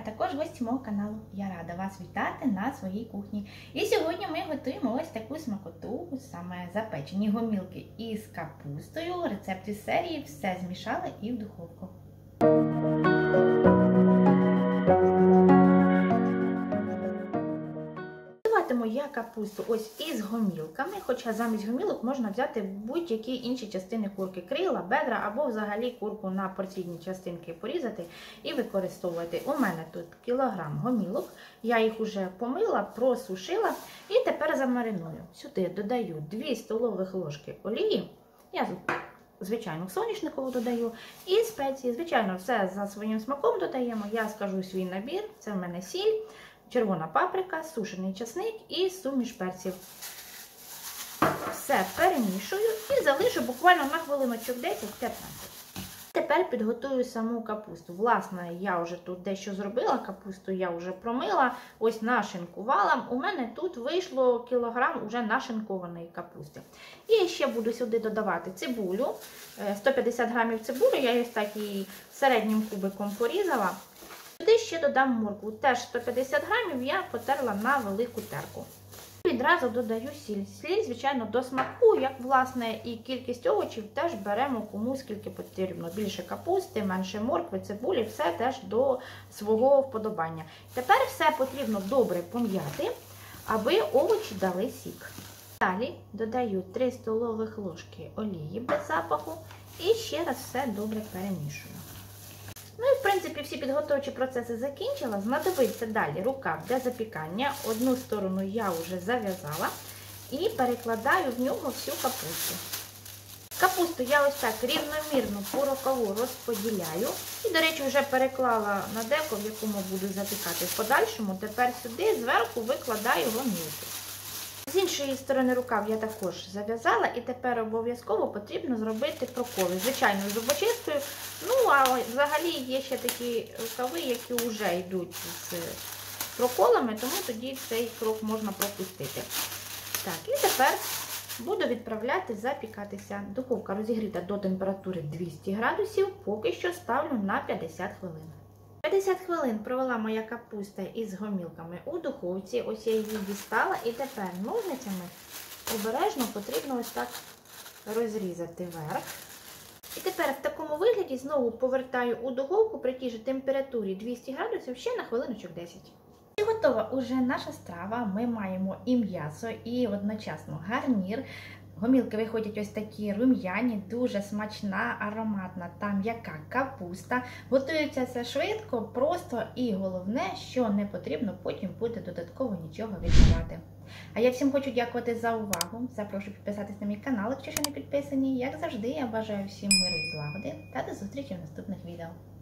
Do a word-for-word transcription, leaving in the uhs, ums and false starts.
а також гості мого каналу. Я рада вас вітати на своїй кухні. І сьогодні ми готуємо ось таку смакоту, саме запечені гомілки із капустою. Рецепт із серії «Все змішали і в духовку». Готуватиму я капусту ось із гомілками, хоча замість гомілок можна взяти будь-які інші частини курки, крила, бедра або взагалі курку на порційні частинки порізати і використовувати. У мене тут кілограм гомілок, я їх вже помила, просушила і тепер замариную. Сюди додаю дві столових ложки олії, я тут звичайно соняшникову додаю, і спеції, звичайно, все за своїм смаком додаємо, я скажу свій набір, це в мене сіль, червона паприка, сушений часник і суміш перців. Все перемішую і залишу буквально на хвилиночок десять-п'ятнадцять. Тепер підготую саму капусту. Власне, я вже тут дещо зробила, капусту я вже промила, ось нашинкувала. У мене тут вийшло кілограм уже нашинкованої капусти. І ще буду сюди додавати цибулю, сто п'ятдесят грамів цибулі, я ось так її середнім кубиком порізала. Сюди ще додам моркву, теж сто п'ятдесят грамів я потерла на велику терку. Відразу додаю сіль. Сіль, звичайно, до смаку, як, власне, і кількість овочів теж беремо кому скільки потрібно. Більше капусти, менше моркви, цибулі, все теж до свого вподобання. Тепер все потрібно добре пом'яти, аби овочі дали сік. Далі додаю три столових ложки олії без запаху і ще раз все добре перемішую. Ну і, в принципі, всі підготовчі процеси закінчила. Знадобиться далі рукав для запікання. Одну сторону я вже зав'язала і перекладаю в нього всю капусту. Капусту я ось так рівномірно по рукаву розподіляю. І, до речі, вже переклала на деко, в якому буду запікати в подальшому. Тепер сюди зверху викладаю гомілки. З іншої сторони рукав я також зав'язала, і тепер обов'язково потрібно зробити проколи. Звичайно, зубочисткою. Ну, а взагалі є ще такі рукави, які вже йдуть з проколами, тому тоді цей крок можна пропустити. Так, і тепер буду відправляти запікатися. Духовка розігріта до температури двісті градусів, поки що ставлю на п'ятдесят хвилин. п'ятдесят хвилин провела моя капуста із гомілками у духовці. Ось я її дістала і тепер ножницями обережно потрібно ось так розрізати верх. І тепер в такому вигляді знову повертаю у духовку при тій же температурі двісті градусів ще на хвилиночок десять. І готова уже наша страва. Ми маємо і м'ясо, і одночасно гарнір. Гомілки виходять ось такі рум'яні, дуже смачна, ароматна та м'яка капуста. Готується це швидко, просто і головне, що не потрібно потім буде додатково нічого відбирати. А я всім хочу дякувати за увагу. Запрошую підписатись на мій канал, якщо ще не підписані. Як завжди, я бажаю всім миру і злагоди та до зустрічі в наступних відео.